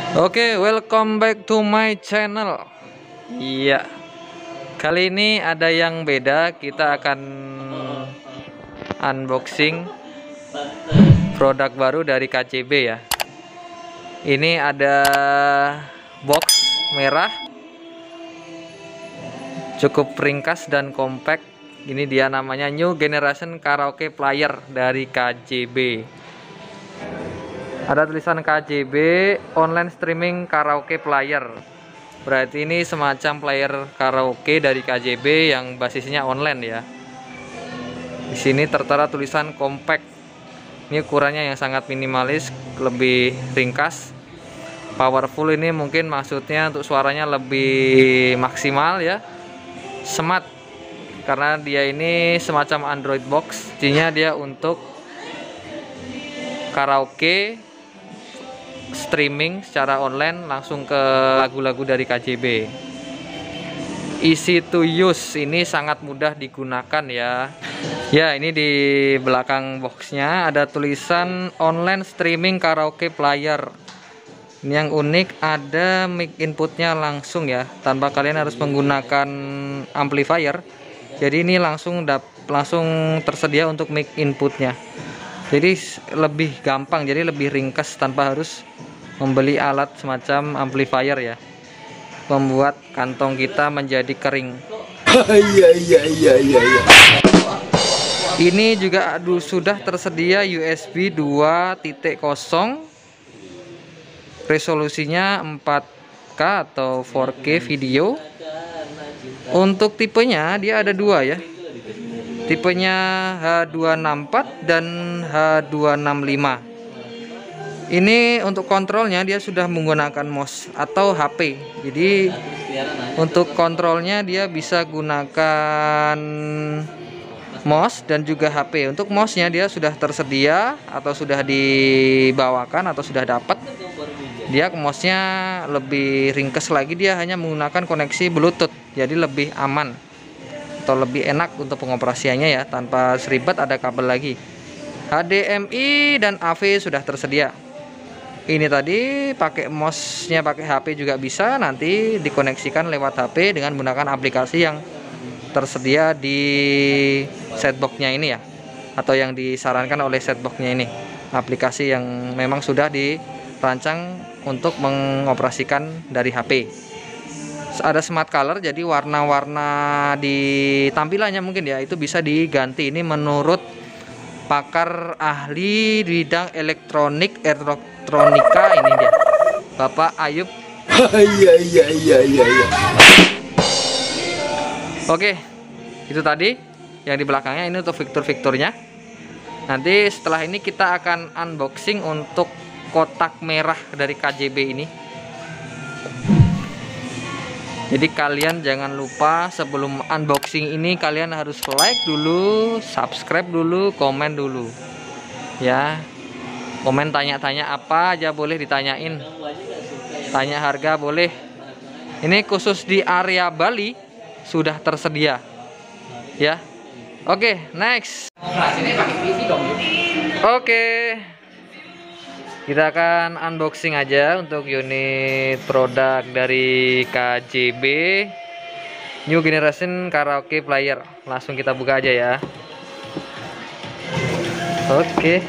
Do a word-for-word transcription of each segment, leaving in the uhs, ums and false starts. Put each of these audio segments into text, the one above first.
Oke, welcome back to my channel. Iya, kali ini ada yang beda. Kita akan unboxing produk baru dari K C B ya. Ini ada box merah, cukup ringkas dan compact. Ini dia namanya New Generation Karaoke Player dari K C B. Ada tulisan K C B Online Streaming Karaoke Player. Berarti ini semacam player karaoke dari K C B yang basisnya online ya. Di sini tertera tulisan compact. Ini ukurannya yang sangat minimalis, lebih ringkas. Powerful ini mungkin maksudnya untuk suaranya lebih maksimal ya. Smart karena dia ini semacam Android box. Intinya dia untuk karaoke streaming secara online langsung ke lagu-lagu dari K C B. Easy to use, ini sangat mudah digunakan ya. Ya, ini di belakang boxnya ada tulisan online streaming karaoke player. Ini yang unik, ada mic inputnya langsung ya, tanpa kalian harus menggunakan amplifier. Jadi ini langsung dap langsung tersedia untuk mic inputnya. Jadi lebih gampang, jadi lebih ringkas tanpa harus membeli alat semacam amplifier ya. Membuat kantong kita menjadi kering. Iya iya iya iya. Ini juga aduh, sudah tersedia U S B dua titik nol. Resolusinya empat K atau empat K video. Untuk tipenya dia ada dua ya. Tipenya H dua enam empat dan H dua enam lima. Ini untuk kontrolnya dia sudah menggunakan mouse atau H P. Jadi untuk kontrolnya dia bisa gunakan mouse dan juga H P. Untuk mouse-nya dia sudah tersedia atau sudah dibawakan atau sudah dapat. Dia mouse-nya lebih ringkas lagi, dia hanya menggunakan koneksi Bluetooth. Jadi lebih aman atau lebih enak untuk pengoperasiannya ya, tanpa seribet ada kabel lagi. H D M I dan A V sudah tersedia. Ini tadi pakai mouse-nya pakai H P juga bisa, nanti dikoneksikan lewat H P dengan menggunakan aplikasi yang tersedia di setbox-nya ini ya, atau yang disarankan oleh setbox-nya ini. Aplikasi yang memang sudah dirancang untuk mengoperasikan dari H P. Ada smart color, jadi warna-warna di tampilannya mungkin ya itu bisa diganti. Ini menurut pakar ahli bidang elektronik elektronika ini dia, Bapak Ayub. Iya iya iya iya iya. Oke, itu tadi yang di belakangnya, ini untuk fitur-fiturnya. Nanti setelah ini kita akan unboxing untuk kotak merah dari K C B ini. Jadi kalian jangan lupa sebelum unboxing ini kalian harus like dulu, subscribe dulu, komen dulu ya. Komen tanya-tanya apa aja boleh ditanyain. Tanya harga boleh. Ini khusus di area Bali sudah tersedia ya. Oke, next. Oke, kita akan unboxing aja untuk unit produk dari K C B New Generation Karaoke Player. Langsung kita buka aja ya. Oke.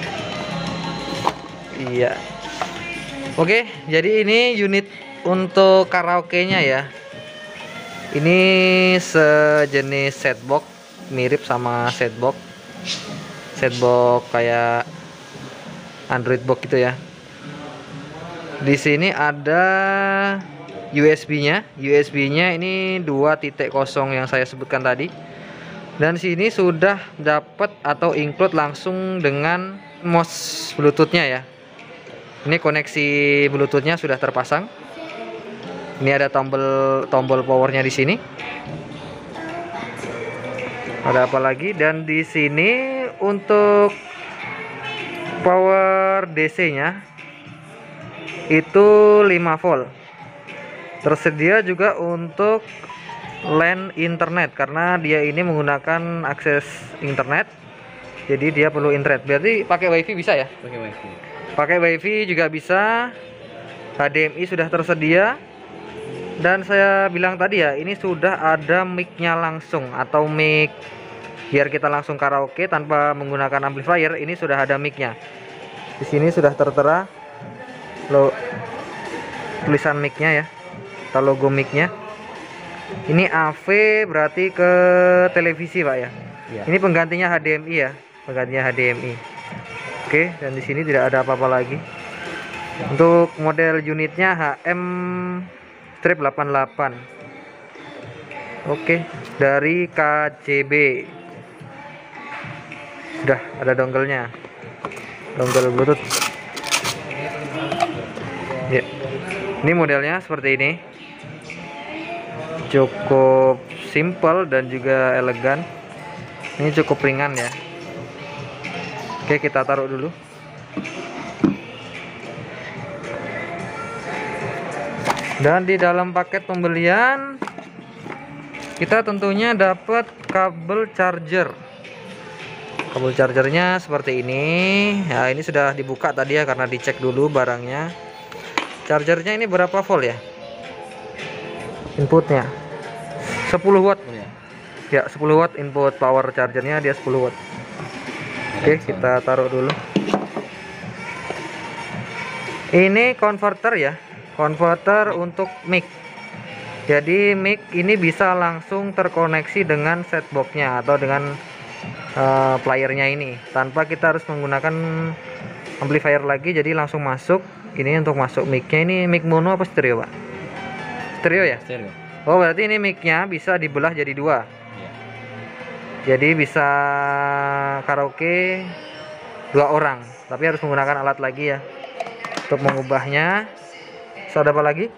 Iya. Oke, jadi ini unit untuk karaoke-nya ya. Ini sejenis setbox, mirip sama setbox. Setbox kayak Android box gitu ya. Di sini ada U S B-nya. U S B-nya ini dua titik nol yang saya sebutkan tadi. Dan sini sudah dapat atau include langsung dengan mouse Bluetooth-nya ya. Ini koneksi Bluetooth-nya sudah terpasang. Ini ada tombol tombol powernya di sini. Ada apa lagi? Dan di sini untuk power D C-nya itu lima volt. Tersedia juga untuk LAN internet karena dia ini menggunakan akses internet. Jadi dia perlu internet. Berarti pakai WiFi bisa ya? Pakai wifi. Pakai WiFi juga bisa. H D M I sudah tersedia. Dan saya bilang tadi ya, ini sudah ada mic-nya langsung atau mic biar kita langsung karaoke tanpa menggunakan amplifier. Ini sudah ada mic-nya. Di sini sudah tertera lo tulisan mic-nya ya, atau logo mic-nya. Ini A V berarti ke televisi, Pak ya. Ya. Ini penggantinya H D M I ya, penggantinya H D M I. Oke, dan di sini tidak ada apa-apa lagi. Untuk model unitnya H M delapan puluh delapan. Oke, dari K J B. Sudah ada dongle-nya. Dongle Bluetooth. Ya. Ini modelnya seperti ini. Cukup simple dan juga elegan. Ini cukup ringan ya. Oke, kita taruh dulu. Dan di dalam paket pembelian kita tentunya dapat kabel charger. Kabel chargernya seperti ini. Ya, ini sudah dibuka tadi ya karena dicek dulu barangnya. Chargernya ini berapa volt ya? Inputnya sepuluh watt. Ya, sepuluh watt input power chargernya, dia sepuluh watt. Oke, kita taruh dulu. Ini converter ya. Converter untuk mic. Jadi mic ini bisa langsung terkoneksi dengan setboxnya atau dengan uh, playernya ini tanpa kita harus menggunakan amplifier lagi. Jadi langsung masuk. Ini untuk masuk mic-nya. Ini mic mono apa stereo, Pak? Stereo ya? Stereo. Oh, berarti ini mic-nya bisa dibelah jadi dua. Ya. Jadi bisa karaoke dua orang, tapi harus menggunakan alat lagi ya untuk mengubahnya. So, ada apa lagi?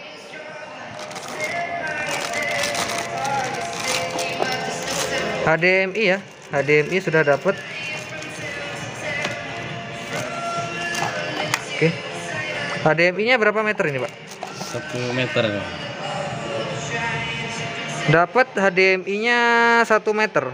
H D M I ya, H D M I sudah dapat. Oke, H D M I-nya berapa meter ini, Pak? Satu meter. Dapat H D M I-nya satu meter.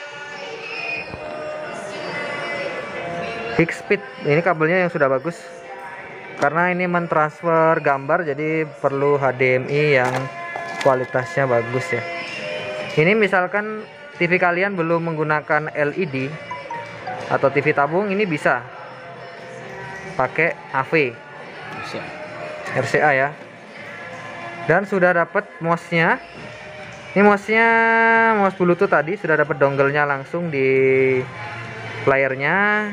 High speed. Ini kabelnya yang sudah bagus. Karena ini mentransfer gambar, jadi perlu H D M I yang kualitasnya bagus ya. Ini misalkan T V kalian belum menggunakan L E D atau T V tabung, ini bisa pakai A V R C A ya. Dan sudah dapat mouse-nya. Ini mouse-nya mouse Bluetooth tadi, sudah dapat dongle-nya langsung di playernya.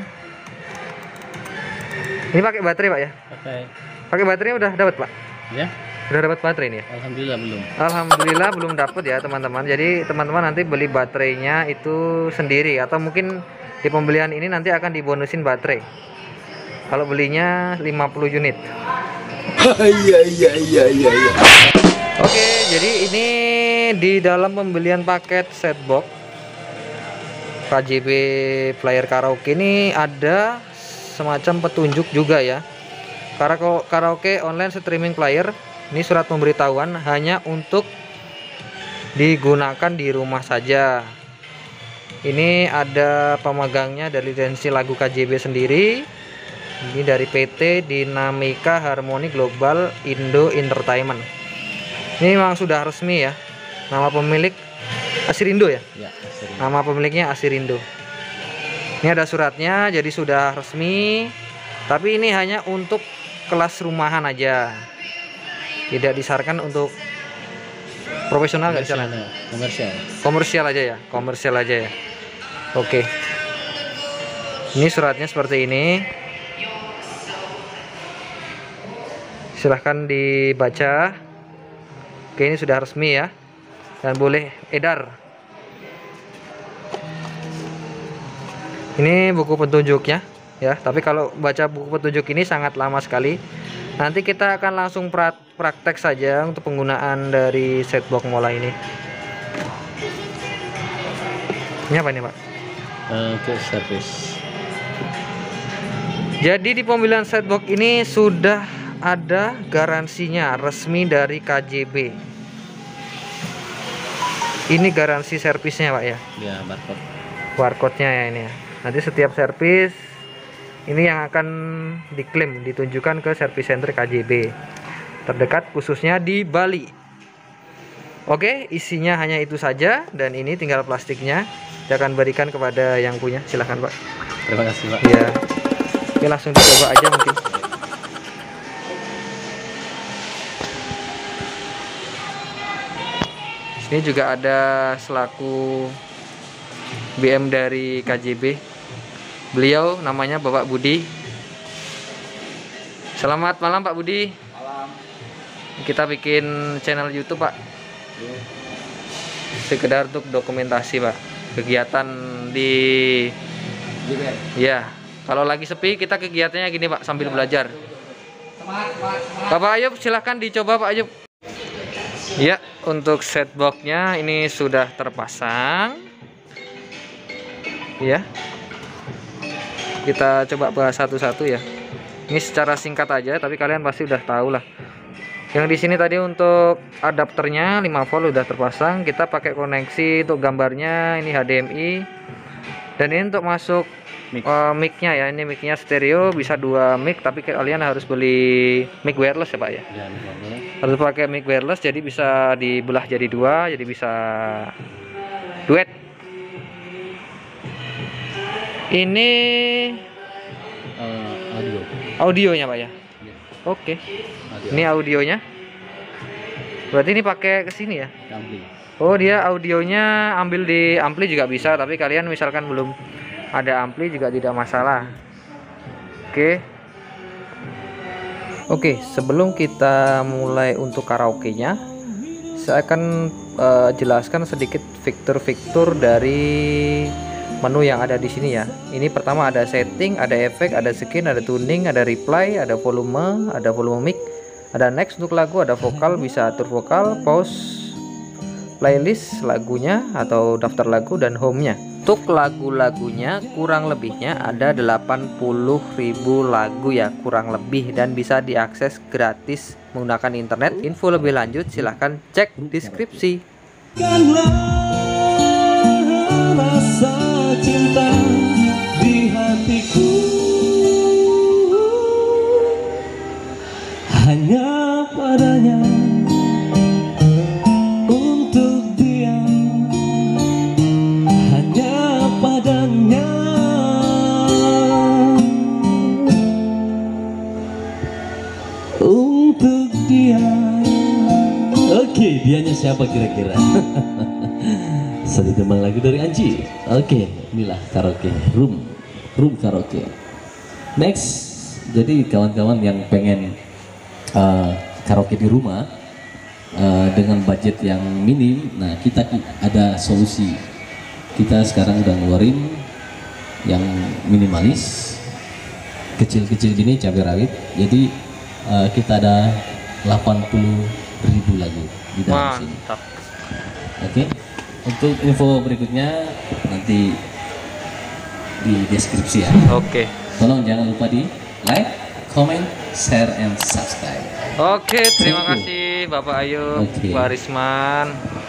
Ini pakai baterai, Pak ya? Pakai. Pakai baterai udah dapat, Pak? Ya. Udah dapat baterai ini ya? Alhamdulillah belum. Alhamdulillah belum dapat ya, teman-teman. Jadi teman-teman nanti beli baterainya itu sendiri atau mungkin di pembelian ini nanti akan dibonusin baterai. Kalau belinya lima puluh unit. Iya iya iya iya iya. Oke, jadi ini di dalam pembelian paket setbox K J B player karaoke ini ada semacam petunjuk juga ya. Karena karaoke online streaming player ini surat pemberitahuan hanya untuk digunakan di rumah saja. Ini ada pemegangnya dari lisensi lagu K J B sendiri. Ini dari P T Dinamika Harmoni Global Indo Entertainment. Ini memang sudah resmi ya. Nama pemilik Asirindo ya? Ya, sering. Nama pemiliknya Asirindo. Ini ada suratnya, jadi sudah resmi. Tapi ini hanya untuk kelas rumahan aja. Tidak disarankan untuk profesional, nggak Komersial, disarankan. ya. Komersial. Komersial aja ya, komersial aja ya. Oke. Ini suratnya seperti ini. Silahkan dibaca. Oke, ini sudah resmi ya. Dan boleh edar. Ini buku petunjuknya ya, tapi kalau baca buku petunjuk ini sangat lama sekali. Nanti kita akan langsung pra praktek saja untuk penggunaan dari setbox Mola ini. Ini apa ini, Pak? Untuk servis. Jadi di pembelian setbox ini sudah ada garansinya resmi dari K J B. Ini garansi servisnya, Pak ya. Ya, barcode. Barcode-nya ya ini ya. Nanti setiap servis Ini yang akan diklaim ditunjukkan ke service center K J B terdekat khususnya di Bali. Oke, isinya hanya itu saja dan ini tinggal plastiknya. Saya akan berikan kepada yang punya. Silahkan Pak. Terima kasih Pak. Ya. Oke, langsung dicoba aja mungkin. Ini juga ada selaku B M dari K J B. Beliau namanya Bapak Budi. Selamat malam Pak Budi. Malam. Kita bikin channel YouTube Pak. Sekedar untuk dokumentasi Pak. Kegiatan di ya. Kalau lagi sepi kita kegiatannya gini Pak, sambil belajar. Bapak Ayub silahkan dicoba Pak Ayub. Ya, untuk set boxnya ini sudah terpasang. Ya. Kita coba bahas satu-satu ya. Ini secara singkat aja, tapi kalian pasti udah tahu lah. Yang di sini tadi untuk adapternya lima volt udah terpasang. Kita pakai koneksi untuk gambarnya ini H D M I. Dan ini untuk masuk mic. Uh, mic-nya ya. Ini mic-nya stereo, bisa dua mic, tapi kalian harus beli mic wireless ya Pak ya. Ya, Harus pakai mic wireless, jadi bisa dibelah jadi dua, jadi bisa duet. Ini uh, audio. audionya Pak ya. Ya. Oke. Audio. Ini audionya. Berarti ini pakai ke sini ya. Ampli. Oh, dia audionya ambil di ampli juga bisa, tapi kalian misalkan belum ada ampli juga tidak masalah. Oke. Oke, sebelum kita mulai untuk karaoke-nya, saya akan uh, jelaskan sedikit fitur-fitur dari menu yang ada di sini ya. Ini pertama ada setting, ada efek, ada skin, ada tuning, ada reply, ada volume, ada volume mic, ada next untuk lagu, ada vokal, bisa atur vokal, pause, playlist lagunya atau daftar lagu, dan home-nya. Untuk lagu-lagunya kurang lebihnya ada delapan puluh ribu lagu ya, kurang lebih, dan bisa diakses gratis menggunakan internet. Info lebih lanjut silahkan cek deskripsi. Rasa cinta di hatiku hanya padanya, untuk dia, hanya padanya, untuk dia. Oke, dianya siapa kira-kira? Satu tembang lagi dari Anji. Oke, inilah karaoke room, room karaoke. Next, jadi kawan-kawan yang pengen uh, karaoke di rumah uh, dengan budget yang minim, nah kita ada solusi. Kita sekarang udah ngeluarin yang minimalis, kecil-kecil gini, cabai rawit. Jadi uh, kita ada delapan puluh ribu lagu di dalam sini. Mantap. Oke. Untuk info berikutnya nanti di deskripsi ya. Oke. Tolong jangan lupa di like, comment, share, and subscribe. Oke, terima Thank you. kasih Bapak Ayu, Oke. Pak Risman.